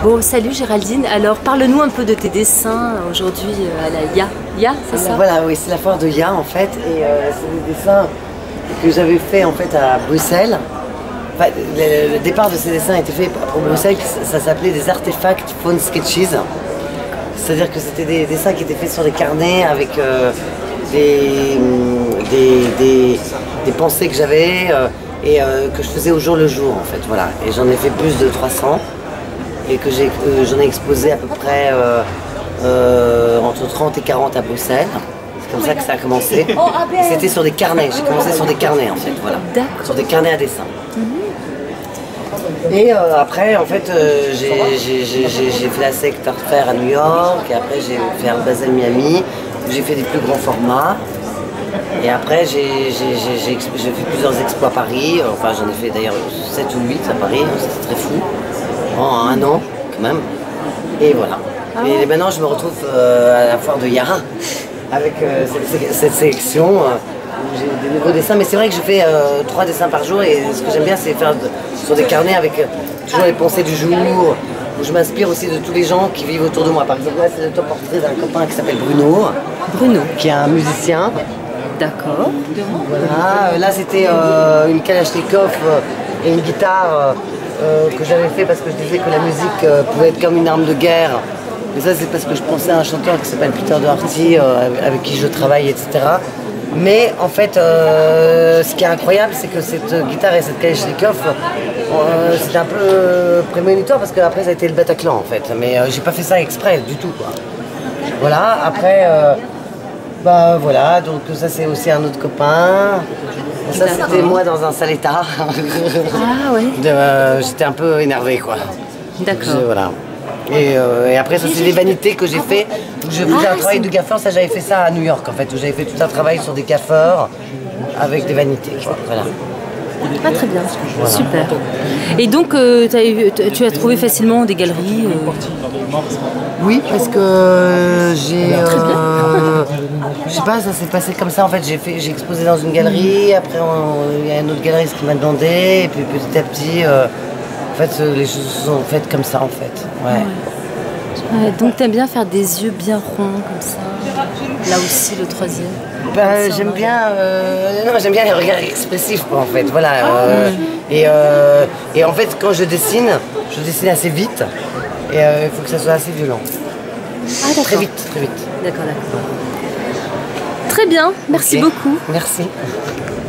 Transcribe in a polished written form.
Bon, salut Géraldine. Alors, parle-nous un peu de tes dessins aujourd'hui à la Ya, c'est ça? Voilà, oui, c'est la foire de Ya en fait, et c'est des dessins que j'avais fait en fait à Bruxelles. Enfin, le départ de ces dessins a été fait pour Bruxelles, ça s'appelait des artefacts phone sketches. C'est-à-dire que c'était des dessins qui étaient faits sur des carnets avec des pensées que j'avais et que je faisais au jour le jour en fait, voilà. Et j'en ai fait plus de 300 et que j'en ai exposé à peu près entre 30 et 40 à Bruxelles. C'est comme ça que ça a commencé. C'était sur des carnets, j'ai commencé sur des carnets en fait, voilà. Sur des carnets à dessin. Et après, en fait, j'ai fait la Sector Fair à New York, et après j'ai fait Art Basel Miami, où j'ai fait des plus grands formats. Et après, j'ai fait plusieurs expos à Paris, enfin j'en ai fait d'ailleurs 7 ou 8 à Paris, c'était très fou, en un an quand même. Et voilà. Et maintenant, je me retrouve à la foire de Yara, avec cette sélection. J'ai des nouveaux dessins, mais c'est vrai que je fais 3 dessins par jour et ce que j'aime bien c'est faire sur des carnets avec toujours les pensées du jour, où je m'inspire aussi de tous les gens qui vivent autour de moi. Par exemple là c'est le top portrait d'un copain qui s'appelle Bruno. Bruno. Qui est un musicien. D'accord. Voilà, là c'était une Kalachnikov et une guitare que j'avais fait parce que je disais que la musique pouvait être comme une arme de guerre. Et ça c'est parce que je pensais à un chanteur qui s'appelle Peter Doherty, avec qui je travaille, etc. Mais en fait, ce qui est incroyable, c'est que cette guitare et cette Kalachnikov, c'était un peu prémonitoire parce qu'après ça a été le Bataclan en fait. Mais j'ai pas fait ça exprès du tout quoi. Voilà, après, bah voilà, donc ça c'est aussi un autre copain. Ça c'était moi dans un sale état. Ah ouais. J'étais un peu énervé quoi. D'accord. Voilà. Et après, ça c'est des vanités que j'ai fait. Je faisais un travail de gaffeur, ça j'avais fait ça à New York en fait, où j'avais fait tout un travail sur des gaffeurs avec des vanités. Quoi. Voilà. Ah très bien, voilà. Super. Et donc tu as trouvé facilement des galeries Oui, parce que j'ai... je sais pas, ça s'est passé comme ça en fait, j'ai exposé dans une galerie, après il y a une autre galeriste qui m'a demandé, et puis petit à petit... en fait, les choses se sont faites comme ça, en fait. Ouais. Ouais, donc, t'aimes bien faire des yeux bien ronds, comme ça. Là aussi, le troisième. Ben, j'aime bien... non, j'aime bien les regards expressifs, quoi, en fait. Voilà. Et en fait, quand je dessine assez vite. Et il faut que ça soit assez violent. Ah, d'accord. Très vite, très vite. D'accord, d'accord. Très bien. Merci beaucoup. Merci.